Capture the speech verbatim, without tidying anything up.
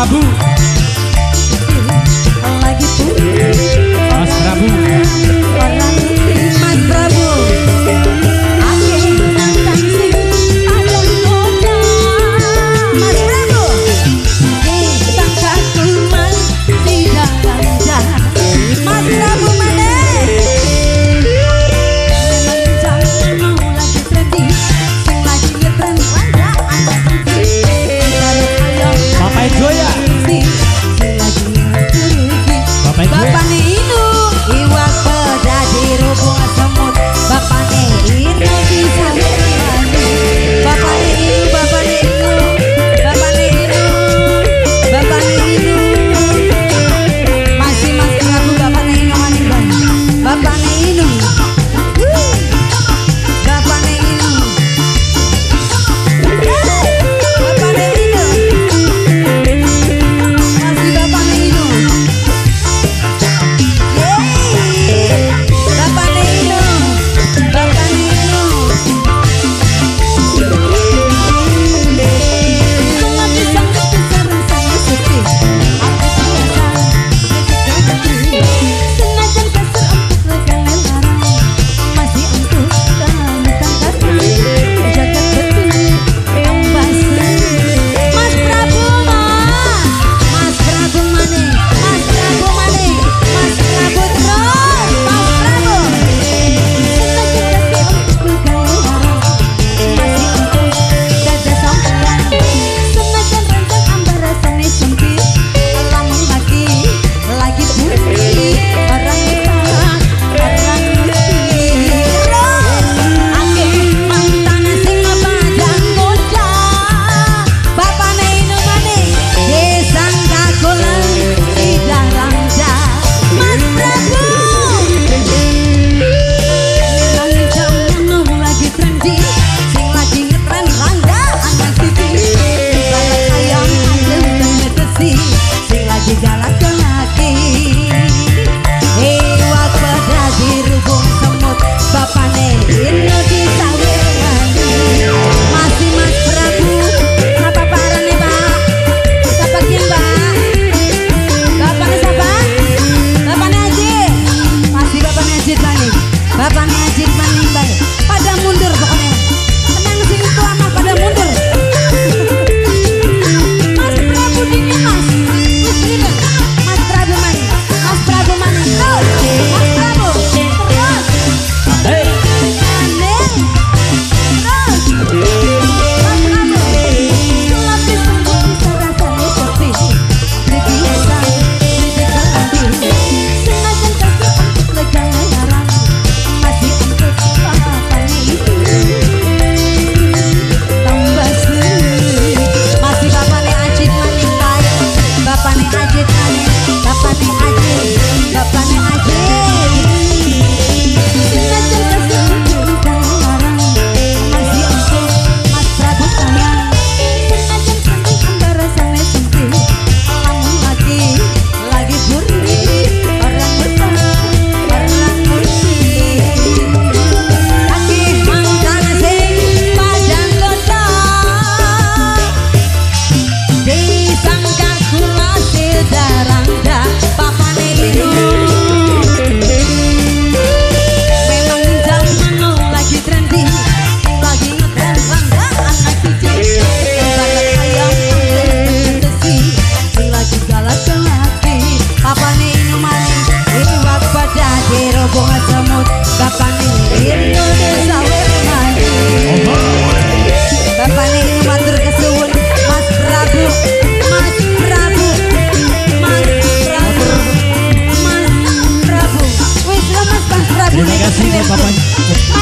Prabu. Lagi tuh Mas Prabu. orang Mas Prabu. Ake nantang sing ada goda. Mas Prabu. Kita kakuman di dalam jalan. Mas Prabu mana? Memang jangan mau lagi trendy. Sing lagi ngetren ada anak kecil. Bapak Joya. Sing lagi ngetren. Bapak Joya. Bapak Nino iwak peda di rubung semut. Bapak Nino bisa berani. Bapak Nino, Bapak Nino, Bapak Nino, Bapak Nino. Masih Mas Prabu Bapak Nino mani bang. Bapak Nino, Bapak Nino, Bapak Nino. Masih Bapak Nino. Bapak Nino, Bapak Nino. Semua bisa besar saya sepi. Aku biasa rezeki. Senajan kasar untuk legalan larang. Masih untuk kamu tangkatan. Jaga betul ambasnya. Mas Prabu mah. Mas Prabu mane. Mas Prabu mane. Mas Prabu terus. Mas Prabu. Senajan kasih untuk legalan larang. Masih untuk dada sampean. Senajan rencang ambar rasane sempit. Lamun lagi lagi putih. Orang utara, orang putih. Ake mantan sing padang goda. Bapak Nino mane. Desang kakulan di dalam jalan. Mas Prabu. Memang jaman lagi trendy. Sing lagi ngetren rangga anak titi. Balak ayam ayam pengetesi. Sing lagi galak lagi. Iwak peda di rubung semut. Bapak Nino di saweran. Masih Mas Prabu. Apa parane Pak? Siapa kian Pak? Bapaknya siapa? Bapaknya Ajit. Masih Bapaknya Ajit maning. Bapaknya Ajit maning balik. Pada mundur pokoknya. Tenang sini tua mah pada mundur. Mas Prabu dingin Mas. Wis gini. Mas Prabu maning. Mas Prabu maning. Terus. Mas Prabu. Terus. Hei. Maning. Terus. Mas Prabu. Selapis semut bisa rasanya sepi. Dibiasa, dikelati. Senajan kasih untuk legalan larang. Masih untuk bapaknya itu. Tambah seri. Masih bapaknya Ajit maning baik. Bapaknya Ajit maning. Bapaknya Ajit. Bapaknya Ajit. Senajan kasih untuk legalan larang. Masih untuk Mas Prabu sayang. Senajan penting ambar rasanya sempit. Lamun lagi lagi purih. Orang besar, orang putih. Lagi mantan sing padang goda. Disangka kula sedarangga. Bapak Nino. Memang zaman lagi trendy. Lagi ngetren rangga anak kecil. Balak ayam pengetesi. Sing lagi galak lagi. Bapak Nino maning. Iwak pada di rubung semut. Bapak Nino desa wermani. Bapak Nino matur kesuwun. Mas Prabu. Mas Prabu. Mas Prabu. Mas Prabu. Wis lah Mas Mas Prabu. Terima kasih buat Bapak